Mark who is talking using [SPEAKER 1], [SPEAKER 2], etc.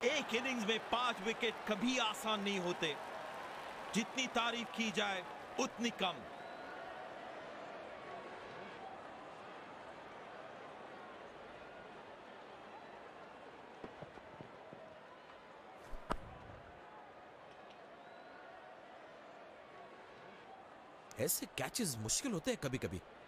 [SPEAKER 1] एक इनिंग्स में 5 विकेट कभी आसान नहीं होते। जितनी तारीफ की जाए उतनी कम।
[SPEAKER 2] ऐसे कैचेस मुश्किल होते हैं कभी कभी।